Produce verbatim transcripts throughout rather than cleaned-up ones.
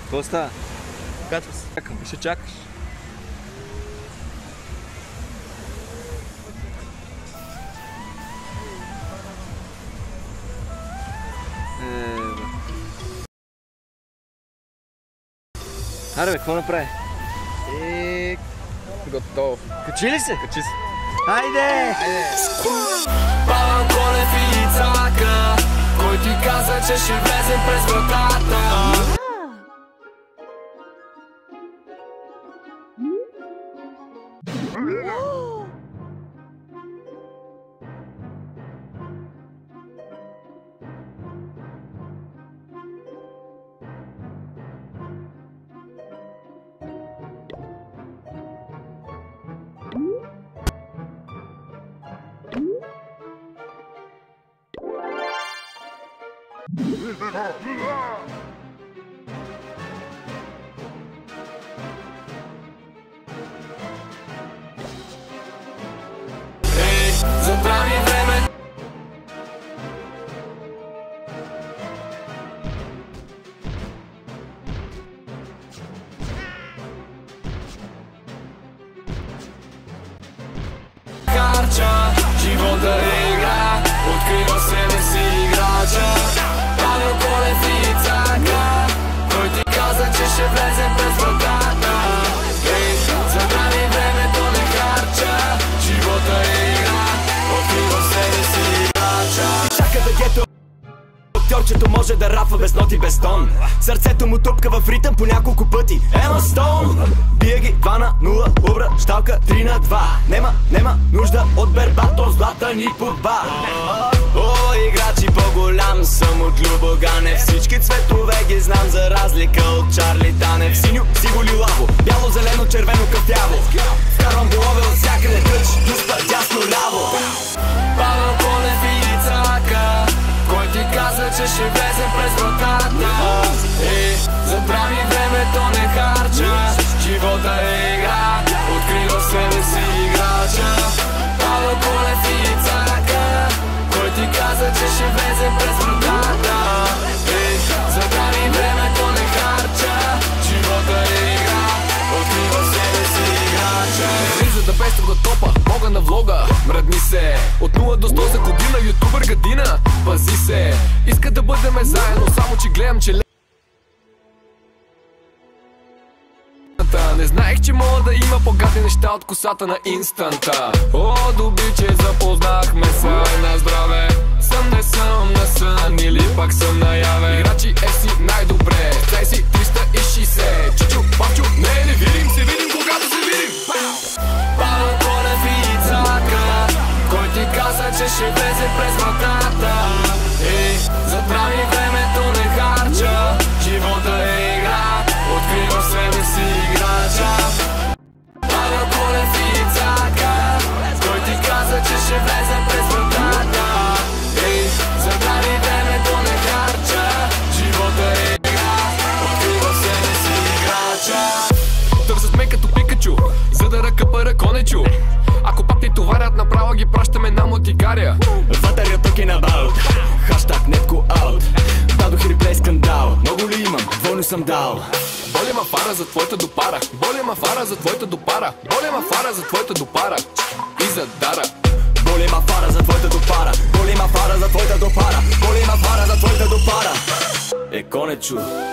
Какво става? Качва се. Чакам, ще чакаш. Аре бе, какво направи? И... готов. Качи ли се? Качи се. Хайде! Павел Колев и Ицака, кой ти каза, че ще влезем през вратата? Ей, забрави време. Харча, живота е игра, открива себе си играча. Павел Колев и Ицака, кой ти каза, че ще влезем през вратата? Ей, забрави времето, не харча, живота е игра, открива себе си играча. Чака да гето актьорчето може да рапва без ноти, без тон. Сърцето му тупка в ритъм по няколко пъти. Ема Стоун бие ги два на нула, обращалка три на два. Нема, нема нужда от берба, то злата ни подба. О, играчи по-голям съм от Любо Ганев. Всички цветове ги знам за разлика от Чарли Танев. Синьо, сиво, лилаво, бяло, зелено, червено, кафяво. Вкарвам голове от всякъде, тъч, дуспа, дясно, ляво. Павел Колев и Ицака, кой ти каза, че ще влезем през вратата? Ей, забрави времето, не харча, живота е игра, открива себе си играча. Павел Колев и Ицака, кой ти каза, че ще влезем през вратата? Ей, забрави времето, не харча, живота е игра, открива себе си играча. Влиза да пестам до топа, мога на влога, мръдни се. От нула до сто за година, ютубър гадина, пази се. Иска да бъдеме заедно, само че гледам, че не знаех, че мога да има по-гадни неща от косата на инстанта. О, доби, че запознахме се, на здраве. Съм не съм на сън или пак съм наяве. Играчи еф си най-добре, цей си триста и шейсет. Чичо, папчо, не, не видим, се видим когато се видим. Павел Колев и Ицака, кой ти каза, че ще влезе през вратата? Ей, забрави времето, не харча, живота е игра, открива себе си играча. Павел Колев и Ицака, кой ти каза, че ще влезе през вратата? Ей, забрави времето, не харча, живота е игра, открива себе си играча. Търсят ме като Пикачу, за да ръкъпа ръконечу. Ако пак ти товарят направо, ги пращаме на мотигаря. Вътър я тук е на баут, хаштаг нетко аут. Дадох реплей скандал, много ли имам, двойно съм дал. Боля ма фара за твоята допара, боля ма фара за твоята допара, боля ма фара за твоята допара и за дара. Боли ма фара за твоята допара, боли ма фара за твоята допара, боли ма фара за твоята допара. Е, конечу.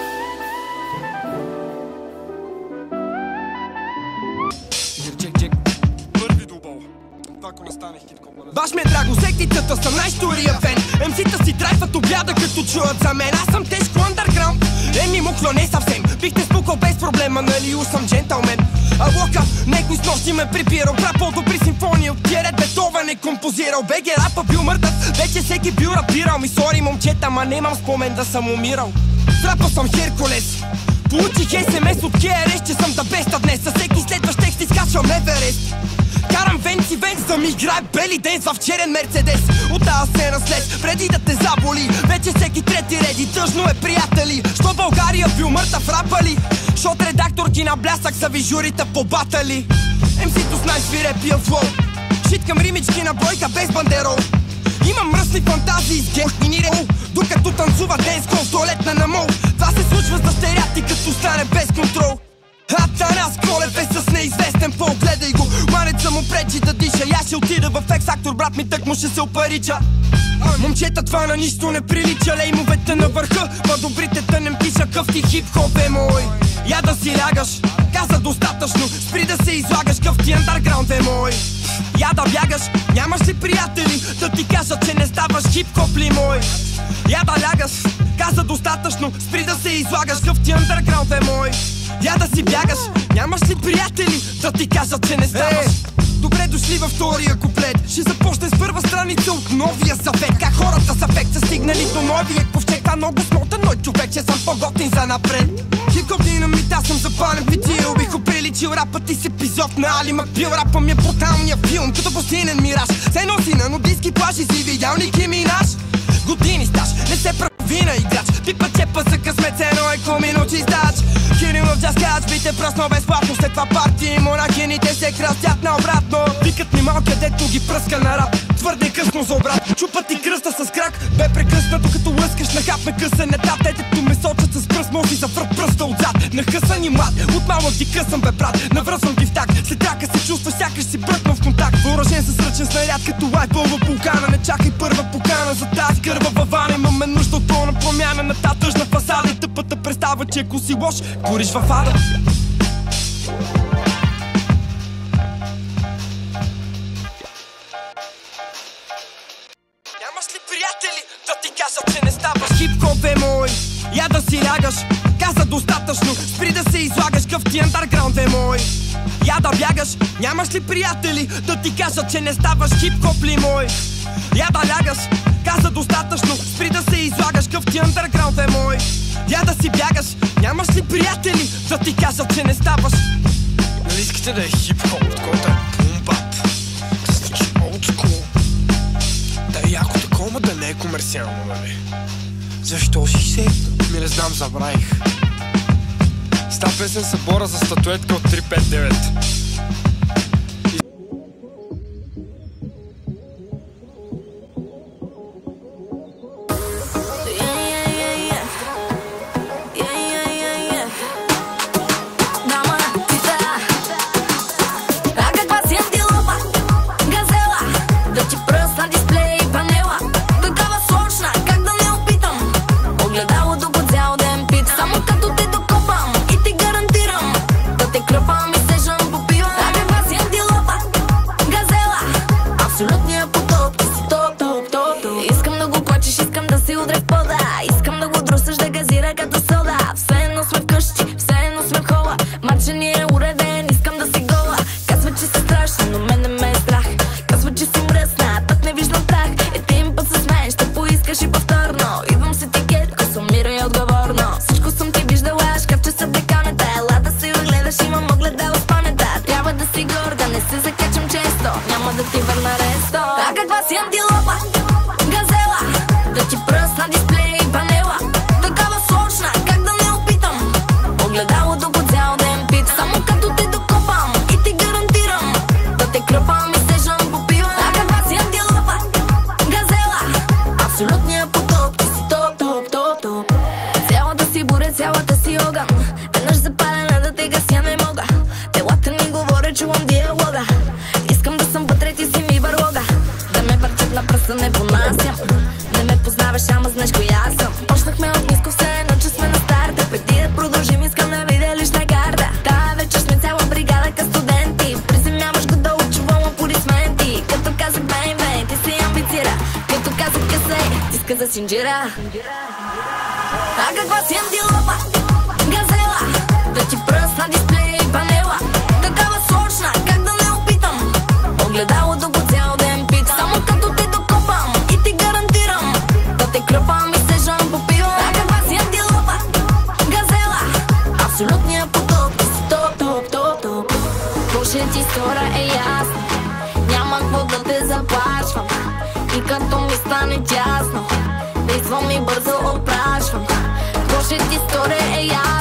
Баш ме драго, сектицата съм най-щурия фен. Емсита си драйват обяда като чуят за мен. Аз съм тежко андърграунд, еми мукло не съвсем. Бих те спукал без проблема, нали уж съм джентълмен. А лока, некой с нощи ме припирал. Прапълто при симфония от Тиерет Бетовен е композирал. БГ рапа бил мъртъв, вече всеки бил рапирал. Ми сори момчета, ма немам спомен да съм умирал. С рапа съм Херкулес, получих ес ем ес от Ке Ар Ес, че съм да беста днес. Със всеки следващ текст изкачвам Еверест. Карам венци венц да ми играе бели денс в черен мерцедес. От тази сцена след, преди да те заболи, вече всеки трети реди, тъжно е приятели. Що България бил мъртъв рапа ли? Шот редакторки на блясък са ви журите по батали. Емсито с най-свирепия флоу, шит към римички на бройка без бандерол. Имам мръсни фантазии с гех и нире, докато танцува денскол в туалетна на мол. Това се случва с дъщеря ти като стане без контрол. Атанас Колев е с неизвестен пол, гледай го. Манеца му пречи да диша, я ще отида в X-Factor, брат ми тък му ще се опарича. Момчета, това на нищо не прилича, леймовете на върха, по-добрите тънем пиша, къв ти хип-хоп е мой. Я да си лягаш, каза достатъчно, спри да се излагаш, къв ти андърграунд е мой. Я да бягаш, нямаш ли приятели да ти кажат, че не ставаш хип-хоп ли мой? Я да лягаш, каза достатъчно, спри да се излагаш, къв ти андърграунд е мой. Я да си бягаш, нямаш ли приятели да ти кажат, че не ставаш? Добре дошли във втория куплет. Ще започне с първа страница от новия съвет. Как хората с афект са стигнали до новия ковчег. Това много смотан, но човек, че съм по-готин за напред. Хип-хоп динамит, аз съм запален битил. Бих оприличил рапът ти с епизод на Али Макбил. Рапа ми е бруталния филм, като пустинен мираж. Се носи на нудистки плажи, си видял Ники Минаж. Години стаж, не се прави на играч. Пипа чепа за късмет, едно е ко минути стач. Кирилов джаз кач, бите пръсно безплатно. След това парти, монахините се кръстят наобратно. Викат ми малка, дето ги пръска на рап. Твърде късно за обрат, чупат и кръста с крак. Бе прекъснато като лъскаш на хап, ме късен етап. Те дето ме сочат с пръст, може за врат пръста отзад. Нахъсан и млад, от малък ги късам бе брат. Навръзвам ги в так, след трака се чувства сякаш си бръкнал в контакт. Въоръжен с ръчен снаряд, като лайф пълва пулкана. Не чакай първа покана за тази кървава вана. Имаме нужда от пълна промяна на тази тъжна фасада. И тъпата представа, че ако си лош, гориш във ада. Нямаш ли приятели да ти кажат, че не ставаш? Хип-хоп е мой, я да си лягаш, каза достатъчно, спри да се излагаш, къв ти андърграунд е мой. Я да бягаш, нямаш ли приятели да ти кажат, че не ставаш? Хип-хоп ли мой? Я да лягаш, каза достатъчно, спри да се излагаш, къв ти андърграунд е мой. Я да си бягаш, нямаш ли приятели да ти кажат, че не ставаш? Нали искате да е хип-хоп, такова е бум-бап, да звучи олдскул, да е яко такова, да не е комерциално, нали? Защо си се? Ми не знам, забравих. С тази песен се боря за статуетка от три пет девет. А каква си антилопа, газела, да ти пръст на дисплей панела. Такава сочна, как да не опитам. Огледалото по цял ден пит, само като те докопам и ти гарантирам да те кръпам и сежам по пива. А каква си антилопа, газела, абсолютния потоп, ти си топ, топ, топ, топ. Кошет ти стора е ясно, няма какво да те заплашвам. И като ми стане тясно, действам и бързо опрашвам. Какво ще ти стори е ясно.